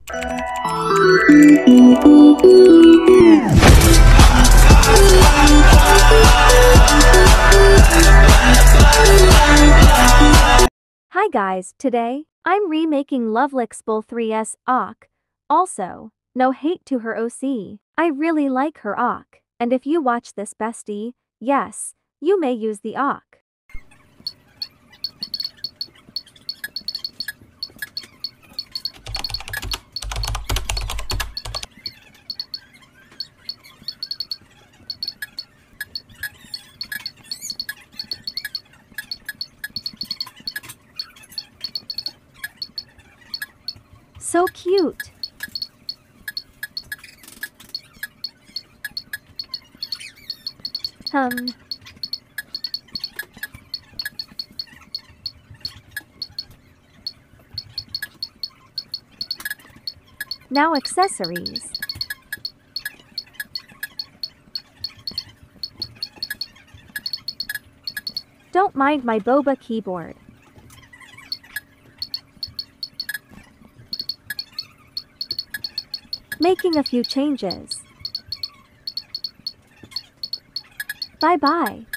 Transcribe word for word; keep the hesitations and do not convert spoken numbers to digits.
Hi guys, today, I'm remaking Lovelixbull three S O C. Also, no hate to her O C. I really like her O C. And if you watch this bestie, yes, you may use the O C. So cute. Um. Now accessories. Don't mind my boba keyboard. Making a few changes. Bye bye.